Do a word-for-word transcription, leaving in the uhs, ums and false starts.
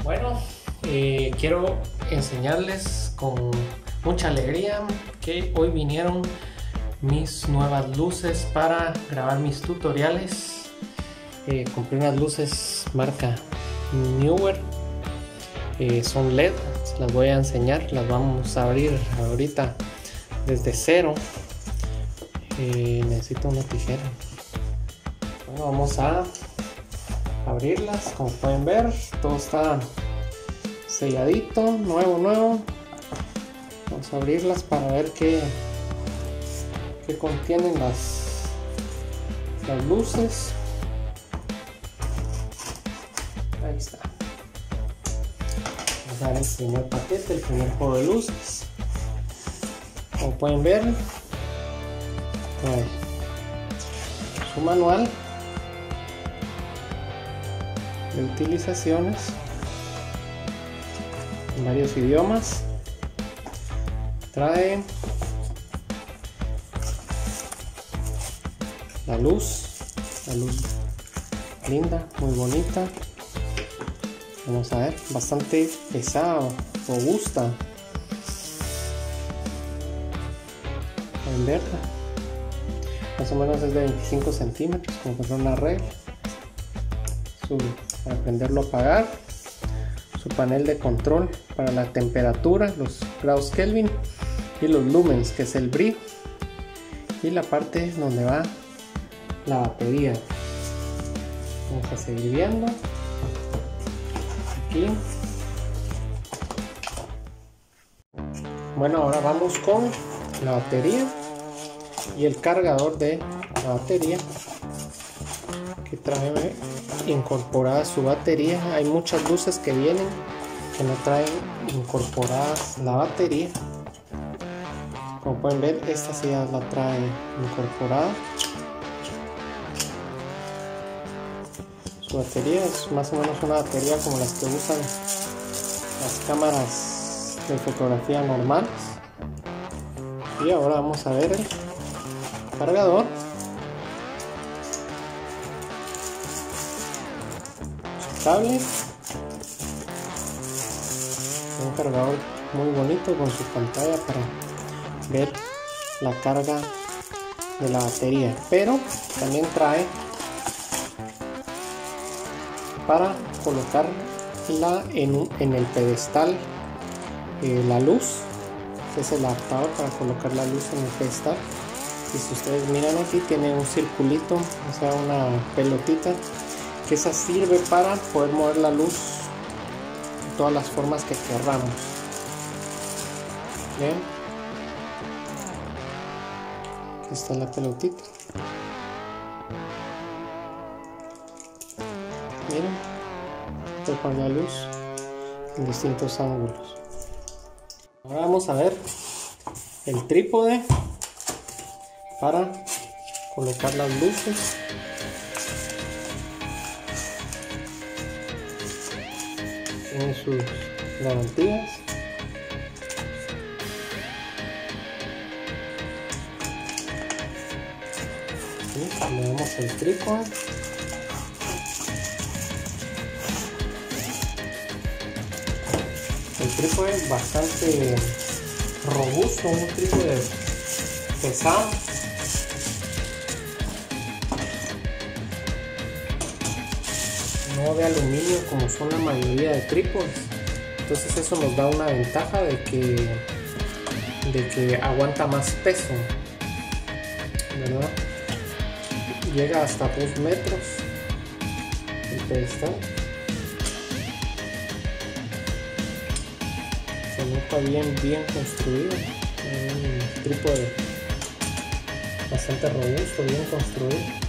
Bueno, eh, quiero enseñarles con mucha alegría que hoy vinieron mis nuevas luces para grabar mis tutoriales. Eh, compré unas luces marca Neewer, eh, son L E D, se las voy a enseñar, las vamos a abrir ahorita desde cero. Eh, necesito una tijera. Bueno, vamos a abrirlas. Como pueden ver, todo está selladito, nuevo, nuevo. Vamos a abrirlas para ver qué, qué contienen las, las luces. Ahí está. Vamos a ver el primer paquete, el primer juego de luces. Como pueden ver, su manual de utilizaciones en varios idiomas. Trae la luz, la luz linda, muy bonita. Vamos a ver, bastante pesado, robusta. Pueden verla. Más o menos es de veinticinco centímetros, como que fuera una regla. Su, para prenderlo, apagar. Su panel de control para la temperatura, los grados Kelvin y los lumens, que es el brillo, y la parte donde va la batería. Vamos a seguir viendo aquí. Bueno, ahora vamos con la batería y el cargador de la batería, que trae incorporada su batería. Hay muchas luces que vienen que no traen incorporadas la batería. Como pueden ver, esta sí ya la trae incorporada. Su batería es más o menos una batería como las que usan las cámaras de fotografía normales. Y ahora vamos a ver el cargador. Su cable. Un cargador muy bonito con su pantalla para ver la carga de la batería, pero también trae para colocarla en, un, en el pedestal, eh, la luz. Este es el adaptador para colocar la luz en el pedestal. Y si ustedes miran aquí, tiene un circulito, o sea, una pelotita, que esa sirve para poder mover la luz de todas las formas que querramos. Bien, aquí está la pelotita. Miren, estoy con la luz en distintos ángulos. Ahora vamos a ver el trípode para colocar las luces. Tiene sus garantías. Y le damos el trípode. El trípode es bastante robusto, un trípode pesado. No de aluminio como son la mayoría de trípodes. Entonces eso nos da una ventaja de que, de que aguanta más peso, ¿verdad? Llega hasta dos metros el pedestal. Se nota bien, bien construido. Un trípode bastante robusto, bien construido.